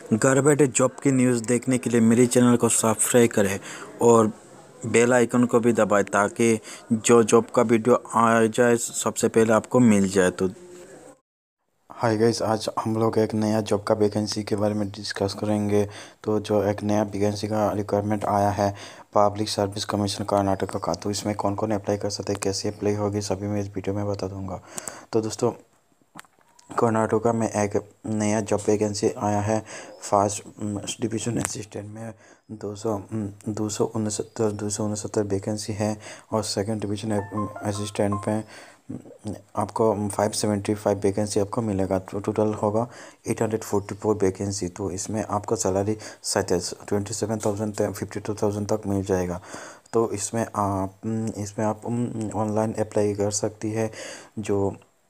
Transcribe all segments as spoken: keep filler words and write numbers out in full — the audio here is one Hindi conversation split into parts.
घर बैठे जॉब की न्यूज़ देखने के लिए मेरे चैनल को सब्सक्राइब करें और बेल आइकन को भी दबाएं ताकि जो जॉब का वीडियो आ जाए सबसे पहले आपको मिल जाए। तो हाय गाइस, आज हम लोग एक नया जॉब का वैकेंसी के बारे में डिस्कस करेंगे। तो जो एक नया वैकेंसी का रिक्वायरमेंट आया है पब्लिक सर्विस कमीशन कर्नाटक का, तो इसमें कौन कौन अप्लाई कर सकते हैं, कैसे अप्लाई होगी, सभी मैं इस वीडियो में बता दूंगा। तो दोस्तों, कर्नाटका में एक नया जॉब वैकेंसी आया है फर्स्ट डिवीजन असिस्टेंट में। दो सौ दो सौ उनसत्तर दो सौ उनसत्तर वैकेंसी है और सेकंड डिवीजन असिस्टेंट में आपको फाइव सेवेंटी फाइव वैकेंसी आपको मिलेगा। तो टोटल होगा eight hundred forty four vacancy. तो इसमें आपको सैलरी सैंतीस twenty seven thousand fifty two thousand तक मिल जाएगा। तो इसमें आप इसमें आप ऑनलाइन अप्लाई कर सकती है। जो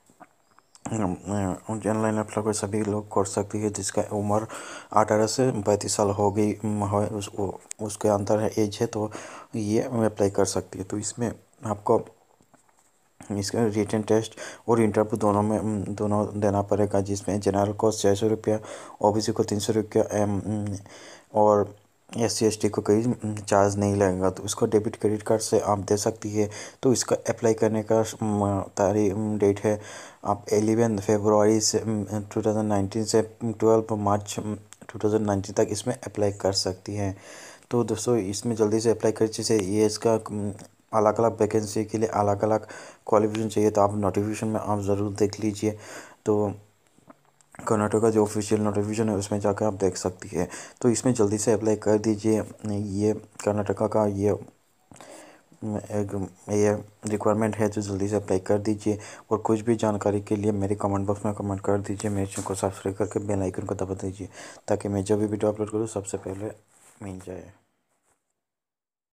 ऑनलाइन अप्लाई कर सभी लोग कर सकती है जिसका उम्र अठारह से पैंतीस साल हो गई है, उस उसके अंदर है एज है, तो ये अप्लाई कर सकती है। तो इसमें आपको इसका रिटन टेस्ट और इंटरव्यू दोनों में दोनों देना पड़ेगा, जिसमें जनरल को छः सौ रुपया, ओ बी सी को तीन सौ रुपया और एस सी एस टी को कोई चार्ज नहीं लगेगा। तो इसको डेबिट क्रेडिट कार्ड से आप दे सकती है। तो इसका अप्लाई करने का तारीख डेट है आप एलेवन फरवरी से टू थाउजेंड नाइनटीन से ट्वेल्व मार्च टू थाउजेंड नाइनटीन तक इसमें अप्लाई कर सकती हैं। तो दोस्तों, इसमें जल्दी से अप्लाई कर जैसे ये इसका अलग अलग वैकेंसी के लिए अलग अलग क्वालिफिकेशन चाहिए, तो आप नोटिफिकेशन में आप ज़रूर देख लीजिए। तो कर्नाटक का जो ऑफिशियल नोटिफिकेशन है उसमें जाकर आप देख सकती है। तो इसमें जल्दी से अप्लाई कर दीजिए। ये कर्नाटका का ये एक ये रिक्वायरमेंट है, तो जल्दी से अप्लाई कर दीजिए। और कुछ भी जानकारी के लिए मेरे कमेंट बॉक्स में कमेंट कर दीजिए। मेरे चैनल को सब्सक्राइब करके बेल आइकन को दबा दीजिए ताकि मैं जब भी वीडियो अपलोड करूँ सबसे पहले मिल जाए।